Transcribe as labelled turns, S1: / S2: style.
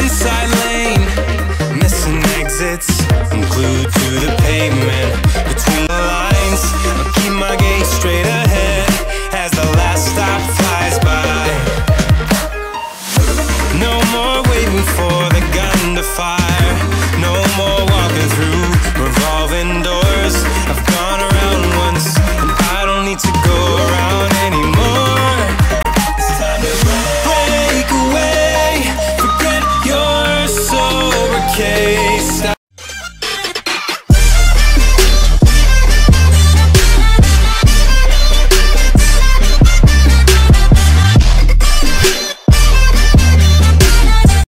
S1: inside lane, missing exits, I'm glued to the pavement. Between the lines, I'll keep my gaze straight ahead.